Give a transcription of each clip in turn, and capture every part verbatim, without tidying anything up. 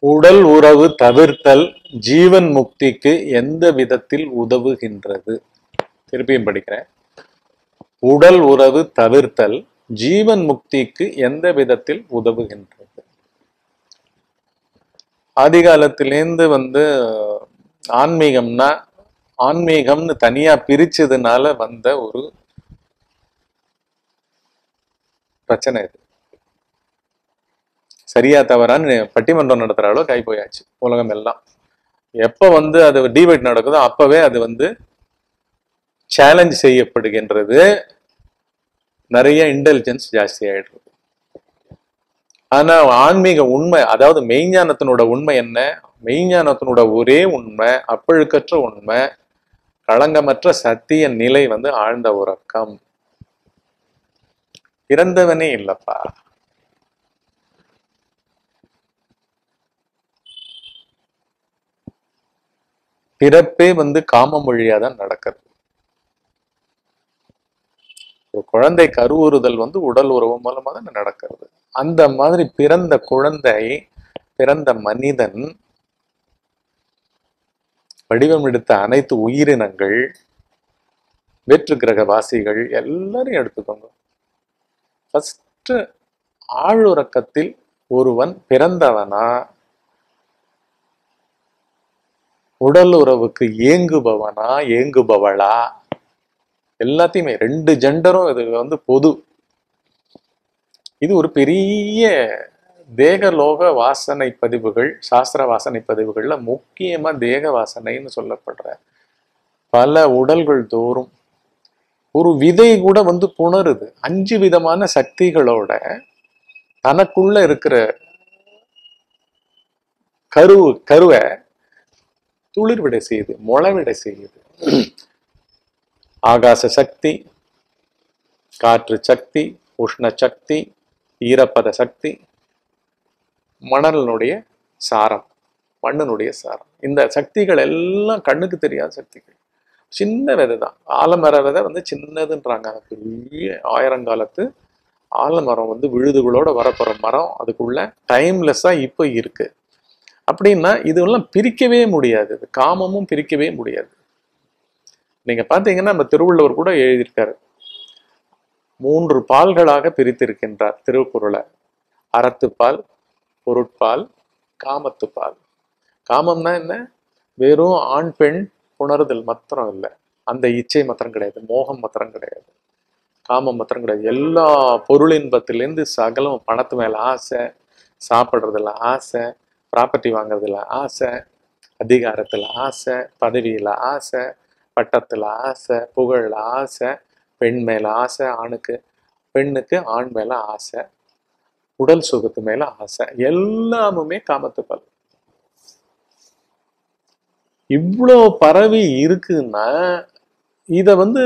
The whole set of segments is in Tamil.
உடல் உறவு தவிர்த்தல் ஜீவன் முக்திக்கு எந்த விதத்தில் உதவுகின்றது? திருப்பியும் படிக்கிறேன். உடல் உறவு தவிர்த்தல் ஜீவன் முக்திக்கு எந்த விதத்தில் உதவுகின்றது? ஆதிகாலத்திலேருந்து வந்து ஆன்மீகம்னா ஆன்மீகம்னு தனியா பிரிச்சதுனால வந்த ஒரு பிரச்சனை இது. சரியா தவறான்னு பட்டிமன்றம் நடத்துற அளவு கை போயாச்சு உலகம் எல்லாம். எப்ப வந்து அது டிபேட் நடக்குதோ அப்பவே அது வந்து சேலஞ்ச் செய்யப்படுகின்றது. நிறைய இன்டெலிஜென்ஸ் ஜாஸ்தி ஆயிடுறது. ஆனா ஆன்மீக உண்மை, அதாவது மெய்ஞானத்தினோட உண்மை என்ன? மெய்ஞானத்தினோட ஒரே உண்மை, அப்பழுக்கற்ற உண்மை, களங்கமற்ற சத்திய நிலை வந்து ஆழ்ந்த உறக்கம். இறந்தவனே இல்லப்பா. பிறப்பே வந்து காமம் வழியாதான் நடக்கிறது. ஒரு குழந்தை கருவுறுதல் வந்து உடல் உறவு மூலமா தான் நடக்கிறது. அந்த மாதிரி பிறந்த குழந்தை, பிறந்த மனிதன், வடிவம் எடுத்த அனைத்து உயிரினங்கள், வேற்று கிரக வாசிகள் எல்லாரும் எடுத்துக்கோங்க. ஃபர்ஸ்ட் ஆழுறக்கத்தில் ஒருவன் பிறந்தவனா, உடல் உறவுக்கு ஏங்குபவனா ஏங்குபவளா, எல்லாத்தையுமே ரெண்டு ஜெண்டரும் இது வந்து பொது. இது ஒரு பெரிய தேகலோக வாசனை பதிவுகள், சாஸ்திர வாசனை பதிவுகள்ல முக்கியமா தேக வாசனைன்னு சொல்லப்படுற பல உடல்கள் தோறும் ஒரு விதை கூட வந்து புணருது. அஞ்சு விதமான சக்திகளோட தனக்குள்ள இருக்கிற கரு கருவை துளிர்விடை செய்யுது, முளைவிடை செய்யுது. ஆகாச சக்தி, காற்று சக்தி, உஷ்ண சக்தி, ஈரப்பத சக்தி, மணலினுடைய சாரம், மண்ணினுடைய சாரம். இந்த சக்திகள் எல்லாம் கண்ணுக்கு தெரியாத சக்திகள். சின்ன விதை தான். ஆலமர விதை வந்து சின்னதுன்றாங்க. பெரிய ஆயிரங்காலத்து ஆலமரம் வந்து விழுதுகளோட வரப்போற மரம், அதுக்குள்ள டைம்லெஸ்ஸா இப்போ இருக்கு. அப்படின்னா இதெல்லாம் பிரிக்கவே முடியாது. காமமும் பிரிக்கவே முடியாது. நீங்க பாத்தீங்கன்னா நம்ம திருவள்ளுவர் கூட எழுதியிருக்காரு, மூன்று பால்களாக பிரித்திருக்கின்றார் திருக்குறளை. அறத்துப்பால், பொருட்பால், காமத்துப்பால். காமம்னா என்ன? வெறும் ஆண் பெண் புணர்தல் மாத்திரம் இல்லை, அந்த இச்சை மாத்திரம் கிடையாது, மோகம் மாத்திரம் கிடையாது, காமம் மாத்திரம் கிடையாது. எல்லா பொருளின்பத்திலேருந்து சகலம், பணத்து மேல ஆசை, சாப்பிட்றதுல ஆசை, ப்ராப்பர்ட்டி வாங்குறதுல ஆசை, அதிகாரத்துல ஆசை, பதவியில ஆசை, பட்டத்துல ஆசை, புகழ்ல ஆசை, பெண் மேல ஆசை, ஆணுக்கு பெண்ணுக்கு ஆண் மேல ஆசை, உடல் சுகத்து மேல ஆசை, எல்லாமுமே காமத்துப்பால். இவ்வளோ பரவி இருக்குன்னா இத வந்து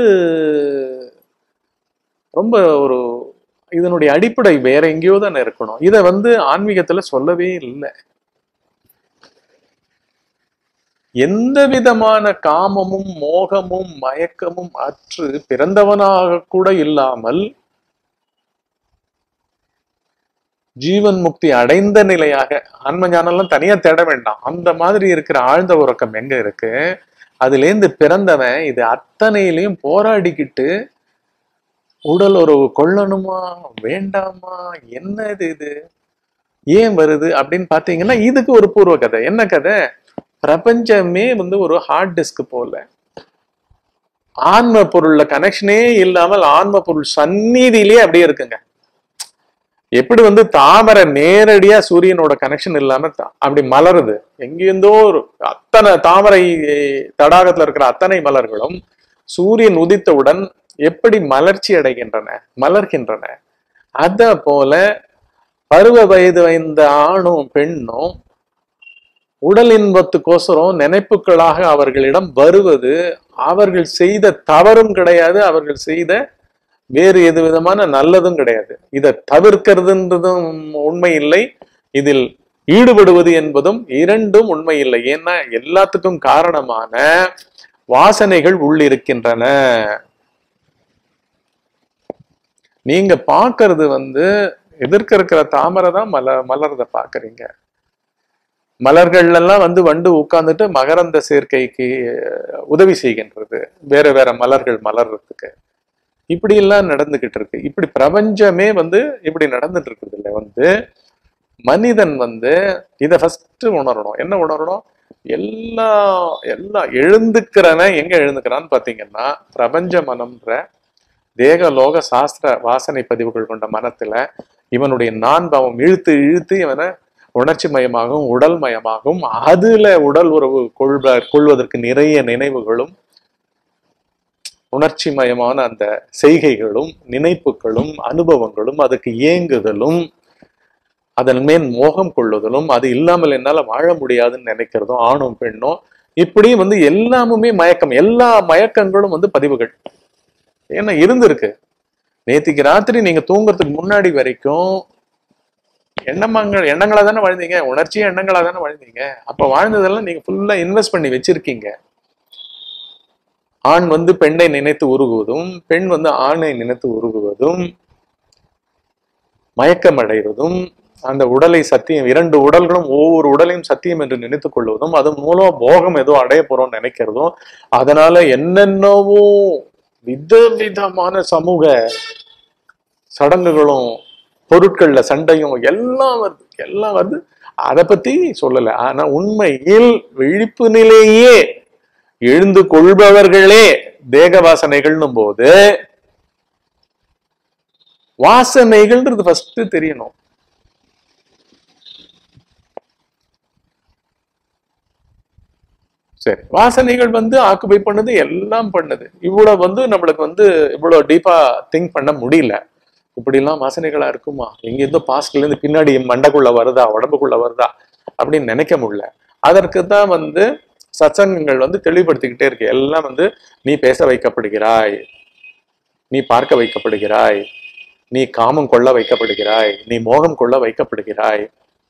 ரொம்ப ஒரு இதனுடைய அடிப்படை வேற எங்கேயோ தானே இருக்கணும். இத வந்து ஆன்மீகத்துல சொல்லவே இல்லை. எந்த விதமான காமமும் மோகமும் மயக்கமும் அற்று பிறந்தவனாக கூட இல்லாமல் ஜீவன் முக்தி அடைந்த நிலையாக, ஆன்ம ஞானம்லாம் தனியா தேட வேண்டாம், அந்த மாதிரி இருக்கிற ஆழ்ந்த உறக்கம் எங்க இருக்கு? அதுல இருந்து பிறந்தவன் இது அத்தனையிலையும் போராடிக்கிட்டு உடல் உறவு கொள்ளணுமா வேண்டாமா, என்ன இது இது ஏன் வருது அப்படின்னு பாத்தீங்கன்னா இதுக்கு ஒரு பூர்வ கதை. என்ன கதை? பிரபஞ்சமே வந்து ஒரு ஹார்ட் டிஸ்க் போல, ஆன்ம பொருள்ல கனெக்ஷனே இல்லாமல் ஆன்ம பொருள் சந்நிதியிலே அப்படியே இருக்குங்க. எப்படி வந்து தாமரை நேரடியா சூரியனோட கனெக்ஷன் இல்லாம அப்படி மலருது, எங்கிருந்தோ ஒரு அத்தனை தாமரை தடாகத்துல இருக்கிற அத்தனை மலர்களும் சூரியன் உதித்தவுடன் எப்படி மலர்ச்சி அடைகின்றன, மலர்கின்றன. அத போல பருவ வயது வைந்த ஆணும் பெண்ணும் உடல் இன்பத்துக்கோசரம் நினைப்புகளாக அவர்களிடம் வருவது அவர்கள் செய்த தவறும் கிடையாது, அவர்கள் செய்த வேறு எது விதமான நல்லதும் கிடையாது. இதை தவிர்க்கிறதுன்றதும் உண்மை இல்லை, இதில் ஈடுபடுவது என்பதும் இரண்டும் உண்மை இல்லை. ஏன்னா எல்லாத்துக்கும் காரணமான வாசனைகள் உள்ளிருக்கின்றன. நீங்க பாக்குறது வந்து எதிர்க்க இருக்கிற தாமரை தான் மல மலர்த பாக்குறீங்க. மலர்கள் எல்லாம் வந்து வண்டு உட்கார்ந்துட்டு மகரந்த சேர்க்கைக்கு உதவி செய்கின்றது, வேற வேற மலர்கள் மலர்றதுக்கு. இப்படி எல்லாம் நடந்துகிட்டு இருக்கு. இப்படி பிரபஞ்சமே வந்து இப்படி நடந்துட்டு இருக்குது இல்லை. வந்து மனிதன் வந்து இதை ஃபர்ஸ்ட் உணரணும். என்ன உணரணும்? எல்லா எல்லா எழுந்துக்கிறவன் எங்க எழுந்துக்கிறான்னு பாத்தீங்கன்னா, பிரபஞ்ச மனம்ன்ற தேக லோக சாஸ்திர வாசனை பதிவுகள் கொண்ட மனத்துல இவனுடைய நான் பாவம் இழுத்து இழுத்து இவனை உணர்ச்சி மயமாகவும் உடல் மயமாகவும், அதுல உடல் உறவு கொள்வ கொள்வதற்கு நிறைய நினைவுகளும் உணர்ச்சி மயமான அந்த செய்கைகளும் நினைப்புகளும் அனுபவங்களும் அதுக்கு ஏங்குதலும் அதன் மேல் மோகம் கொள்ளுதலும், அது இல்லாமல் என்னால வாழ முடியாதுன்னு நினைக்கிறதும் ஆணும் பெண்ணும், இப்படி வந்து எல்லாமுமே மயக்கம். எல்லா மயக்கங்களும் வந்து பதிவுகள். ஏன்னா இருந்திருக்கு. நேத்திக்கு ராத்திரி நீங்க தூங்குறதுக்கு முன்னாடி வரைக்கும் எண்ணமங்கள் எண்ணங்களா தானே வாழ்ந்தீங்க, உணர்ச்சியே எண்ணங்களா தானே வாழ்ந்தீங்க. அப்ப வாழ்ந்ததெல்லாம் நீங்க ஃபுல்லா இன்வெஸ்ட் பண்ணி வச்சிருக்கீங்க. ஆண் வந்து பெண்ணை நினைத்து உருகுவதும், பெண் வந்து ஆணை நினைத்து உருகுவதும், மயக்கம் அடைவதும், அந்த உடலை சத்தியம், இரண்டு உடல்களும் ஒவ்வொரு உடலையும் சத்தியம் என்று நினைத்துக் கொள்வதும், அதன் மூலம் போகம் ஏதோ அடைய போறோம்னு நினைக்கிறதும், அதனால என்னென்னவோ விதவிதமான சமூக சடங்குகளும் பொருட்கள்ல சண்டையும் எல்லாம் வருது எல்லாம் வருது அதை பத்தி சொல்லல. ஆனா உண்மையில் விழிப்பு நிலையே எழுந்து கொள்பவர்களே தேக வாசனைகள்னும் போது வாசனைகள்ன்றது ஃபர்ஸ்ட் தெரியணும். சரி, வாசனைகள் வந்து ஆக்குபை பண்ணுது, எல்லாம் பண்ணுது. இவ்வளவு வந்து நம்மளுக்கு வந்து இவ்வளவு டீப்பா திங்க் பண்ண முடியல. இப்படி எல்லாம் வாசனைகளா இருக்குமா, எங்க இருந்தோ பாஸ்ட்ல இருந்து பின்னாடி மண்டைக்குள்ள வருதா உடம்புக்குள்ள வருதா அப்படின்னு நினைக்க முடியல. அதற்கு தான் வந்து சத்சங்கங்கள் வந்து தெளிவுபடுத்திக்கிட்டே இருக்கு. எல்லாம் வந்து நீ பேச வைக்கப்படுகிறாய், நீ பார்க்க வைக்கப்படுகிறாய், நீ காமம் கொள்ள வைக்கப்படுகிறாய், நீ மோகம் கொள்ள வைக்கப்படுகிறாய்,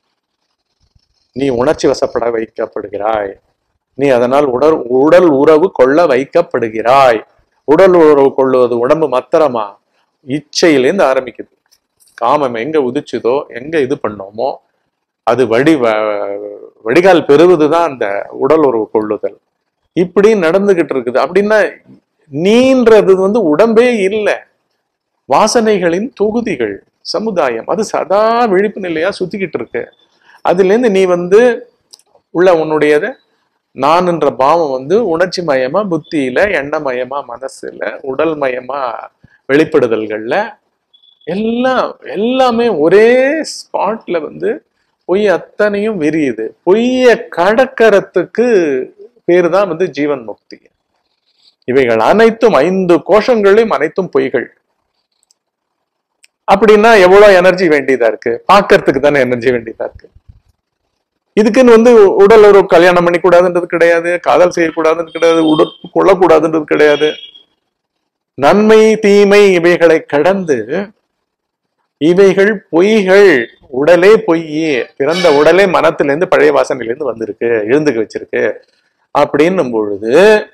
நீ உணர்ச்சி வசப்பட வைக்கப்படுகிறாய், நீ அதனால் உடல் உடல் உறவு கொள்ள வைக்கப்படுகிறாய். உடல் உறவு கொள்வது உடம்பு மாத்திரமா, இச்சையிலேருந்து ஆரம்பிக்குது. காமம் எங்க உதிச்சுதோ, எங்க இது பண்ணோமோ அது வடி வடிகால் பெறுவதுதான் அந்த உடல் உறவு கொள்ளுதல். இப்படி நடந்துகிட்டு இருக்குது. அப்படின்னா நீன்றது வந்து உடம்பே இல்லை, வாசனைகளின் தொகுதிகள், சமுதாயம். அது சதா விழிப்பு நிலையா சுத்திக்கிட்டு இருக்கு. அதுல இருந்து நீ வந்து உள்ள உன்னுடையத நான் என்ற பாவம் வந்து உணர்ச்சி மயமா புத்தியில, எண்ணமயமா மனசுல, உடல் மயமா வெளிப்படுதல்கள்ல எல்லாம் எல்லாமே ஒரே ஸ்பாட்ல வந்து பொய் அத்தனையும் விரியுது. பொய்ய கடக்கறதுக்கு பேரு தான் வந்து ஜீவன் முக்தி. இவைகள் அனைத்தும் ஐந்து கோஷங்களையும் அனைத்தும் பொய்கள். அப்படின்னா எவ்வளவு எனர்ஜி வேண்டியதா இருக்கு, பாக்கிறதுக்கு தானே எனர்ஜி வேண்டியதா இருக்கு. இதுக்குன்னு வந்து உடல் ஒரு கல்யாணம் பண்ணி கூடாதுன்றது கிடையாது, காதல் செய்யக்கூடாதுன்னு கிடையாது, உடல் கொள்ளக்கூடாதுன்றது கிடையாது. நன்மை தீமை இவைகளை கடந்து இவைகள் பொய்கள். உடலே பொய்யே, பிறந்த உடலே மனத்திலிருந்து பழைய வாசனையிலிருந்து வந்திருக்கு, எழுந்துக்க வச்சிருக்கு. அப்படின்னும் பொழுது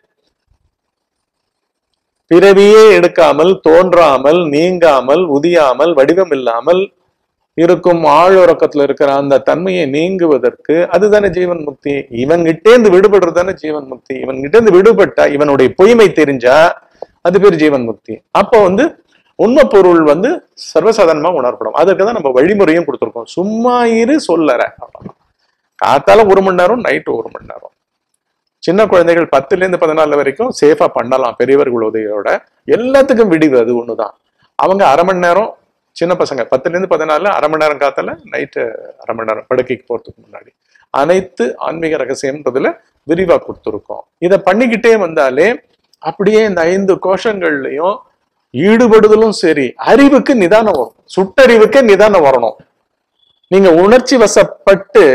பிறவியே எடுக்காமல், தோன்றாமல், நீங்காமல், உதியாமல், வடிவம் இல்லாமல் இருக்கும் ஆழ்உறக்கத்துல இருக்கிற அந்த தன்மையை நீங்குவதற்கு அதுதானே ஜீவன் முக்தி. இவன் கிட்டேந்து விடுபடுறது தானே ஜீவன் முக்தி. இவன் கிட்டேந்து விடுபட்டா, இவனுடைய பொய்மை தெரிஞ்சா அது பேர் ஜீவன் முக்தி. அப்போ வந்து உண்மை பொருள் வந்து சர்வசாதாரணமா உணரப்படும். அதுக்கு தான் நம்ம வழிமுறையும் கொடுத்துருக்கோம். சும்மா இரு சொல்லற, காத்தால ஒரு மணி நேரம், நைட்டு ஒரு மணி நேரம். சின்ன குழந்தைகள் பத்துல இருந்து பதினாலு வரைக்கும் சேஃபா பண்ணலாம் பெரியவர்கள் உதவியோட. எல்லாத்துக்கும் விடிவு அது ஒண்ணுதான். அவங்க அரை மணி நேரம், சின்ன பசங்க பத்துல இருந்து பதினாலு அரை மணி நேரம் காத்தால, நைட்டு அரை மணி நேரம் படுக்கைக்கு போறதுக்கு முன்னாடி. அனைத்து ஆன்மீக ரகசியம்ன்றதுல விரிவா கொடுத்துருக்கோம். இதை பண்ணிக்கிட்டே வந்தாலே அப்படியே இந்த ஐந்து கோஷங்கள்லயும் ஈடுபடுதலும் சரி, அறிவுக்கு நிதானம் வரும். சுட்டறிவுக்கு நிதானம் வரணும். நீங்க உணர்ச்சி வசப்பட்டு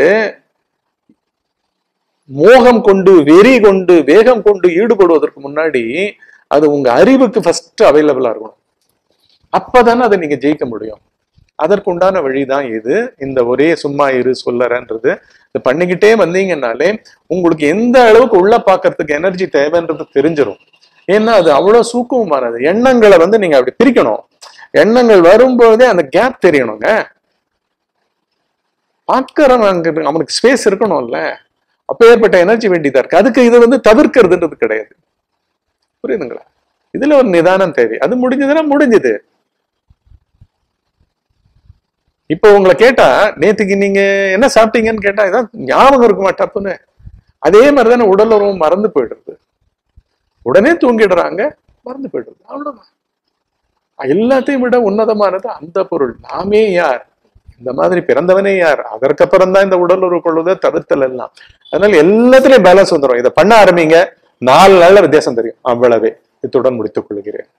மோகம் கொண்டு, வெறி கொண்டு, வேகம் கொண்டு ஈடுபடுவதற்கு முன்னாடி அது உங்க அறிவுக்கு ஃபர்ஸ்ட் அவைலபிளா இருக்கணும். அப்பதானே அதை நீங்க ஜெயிக்க முடியும். அதற்குண்டான வழிதான் இது. இந்த ஒரே சும்மா இரு சொல்லறன்றது இது பண்ணிக்கிட்டே வந்தீங்கன்னாலே உங்களுக்கு எந்த அளவுக்கு உள்ள பாக்குறதுக்கு எனர்ஜி தேவைன்றது தெரிஞ்சிடும். ஏன்னா அது அவ்வளவு சூக்குமமானது. எண்ணங்களை வந்து நீங்க அப்படி பிரிக்கணும். எண்ணங்கள் வரும்போதே அந்த கேப் தெரியணுங்க. பார்க்கறவங்க அவனுக்கு ஸ்பேஸ் இருக்கணும்ல, அப்ப ஏற்பட்ட எனர்ஜி வேண்டியதா இருக்கு. அதுக்கு இது வந்து தவிர்க்கிறதுன்றது கிடையாது. புரியுதுங்களா? இதுல ஒரு நிதானம் தேவை. அது முடிஞ்சதுன்னா முடிஞ்சது. இப்போ உங்களை கேட்டா நேத்துக்கு நீங்க என்ன சாப்பிட்டீங்கன்னு கேட்டா இதான் ஞாபகம் இருக்குமா டப்புன்னு? அதே மாதிரிதானே உடல் உறவும் மறந்து போயிடுறது. உடனே தூங்கிடுறாங்க, மறந்து போயிடுறது. அவ்வளவுதான். எல்லாத்தையும் விட உன்னதமானது அந்த பொருள். நாமே யார்? இந்த மாதிரி பிறந்தவனே யார்? அதற்கப்புறம் தான் இந்த உடல் உறவு கொள்வதை தவிர்த்தல் எல்லாம். அதனால எல்லாத்திலையும் பேலன்ஸ் வந்துடும். இதை பண்ண ஆரம்பிங்க, நாலு நாள்ல வித்தியாசம் தெரியும். அவ்வளவே. இத்துடன் முடித்துக் கொள்கிறேன்.